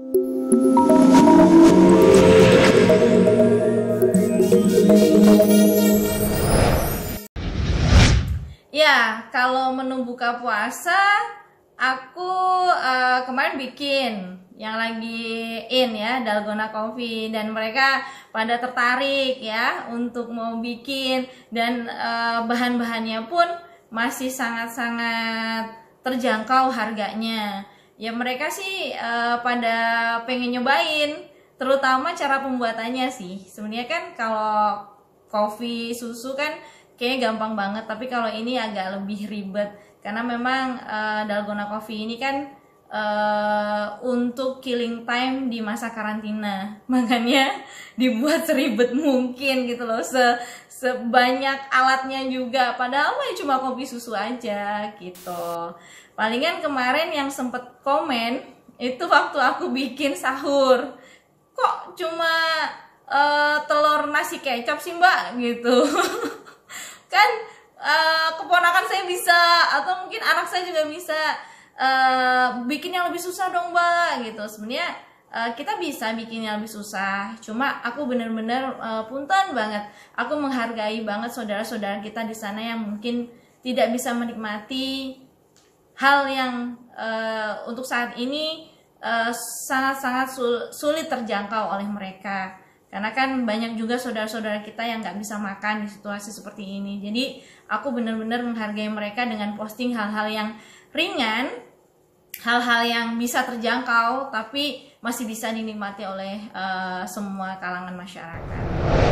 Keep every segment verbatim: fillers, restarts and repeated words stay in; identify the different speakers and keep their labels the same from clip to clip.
Speaker 1: Ya, kalau menu buka puasa, aku uh, kemarin bikin yang lagi in ya, Dalgona Coffee, dan mereka pada tertarik ya untuk mau bikin, dan uh, bahan-bahannya pun masih sangat-sangat terjangkau harganya. Ya mereka sih uh, pada pengen nyobain, terutama cara pembuatannya sih. Sebenarnya kan kalau kopi susu kan kayaknya gampang banget, tapi kalau ini agak lebih ribet karena memang uh, Dalgona Coffee ini kan uh, untuk killing time di masa karantina, makanya dibuat seribet mungkin gitu loh, se sebanyak alatnya juga, padahal mah cuma kopi susu aja gitu. Palingan kemarin yang sempet komen itu waktu aku bikin sahur, kok cuma uh, telur nasi kecap sih mbak gitu. Kan uh, keponakan saya bisa, atau mungkin anak saya juga bisa, uh, bikin yang lebih susah dong mbak gitu. Sebenarnya uh, kita bisa bikin yang lebih susah, cuma aku bener-bener uh, punten banget, aku menghargai banget saudara-saudara kita di sana yang mungkin tidak bisa menikmati hal yang uh, untuk saat ini sangat-sangat uh, sulit terjangkau oleh mereka. Karena kan banyak juga saudara-saudara kita yang nggak bisa makan di situasi seperti ini. Jadi aku benar-benar menghargai mereka dengan posting hal-hal yang ringan, hal-hal yang bisa terjangkau, tapi masih bisa dinikmati oleh uh, semua kalangan masyarakat.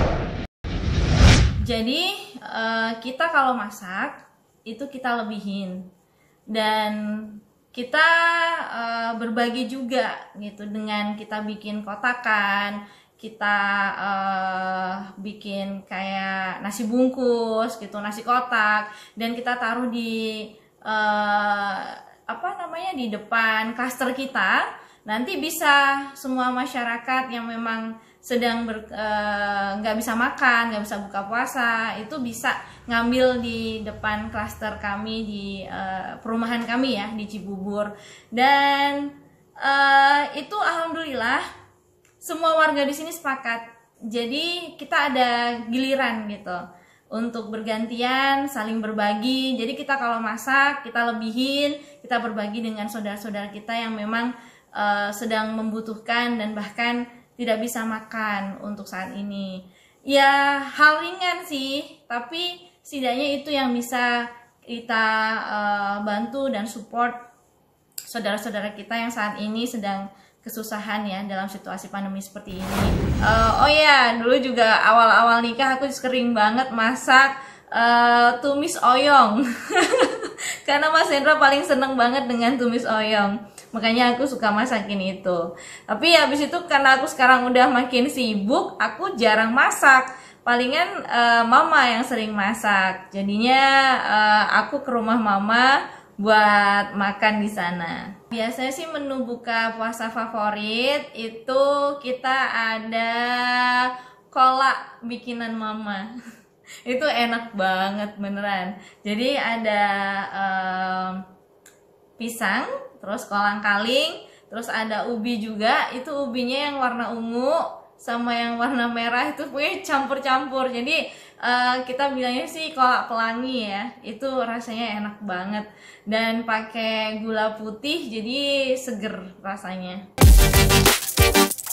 Speaker 1: Jadi uh, kita kalau masak itu kita lebihin, dan kita uh, berbagi juga gitu, dengan kita bikin kotakan, kita uh, bikin kayak nasi bungkus gitu, nasi kotak, dan kita taruh di uh, apa namanya di depan klaster kita. Nanti bisa semua masyarakat yang memang sedang nggak uh, bisa makan, nggak bisa buka puasa, itu bisa ngambil di depan klaster kami di uh, perumahan kami ya di Cibubur. Dan uh, itu alhamdulillah semua warga di sini sepakat. Jadi kita ada giliran gitu untuk bergantian saling berbagi. Jadi kita kalau masak kita lebihin, kita berbagi dengan saudara-saudara kita yang memang uh, sedang membutuhkan dan bahkan tidak bisa makan untuk saat ini. Ya hal ringan sih, tapi setidaknya itu yang bisa kita uh, bantu dan support saudara-saudara kita yang saat ini sedang kesusahan ya dalam situasi pandemi seperti ini. Uh, oh ya, dulu juga awal-awal nikah aku sering banget masak uh, tumis oyong. Karena Mas Hendra paling seneng banget dengan tumis oyong. Makanya aku suka masakin itu. Tapi habis itu karena aku sekarang udah makin sibuk, aku jarang masak. Palingan uh, mama yang sering masak. Jadinya uh, aku ke rumah mama buat makan di sana. Biasanya sih menu buka puasa favorit itu kita ada kolak bikinan mama. Itu enak banget beneran. Jadi ada um, pisang, terus kolang-kaling, terus ada ubi juga. Itu ubinya yang warna ungu sama yang warna merah, itu punya campur-campur. Jadi uh, kita bilangnya sih kolak pelangi ya. Itu rasanya enak banget dan pakai gula putih, jadi seger rasanya.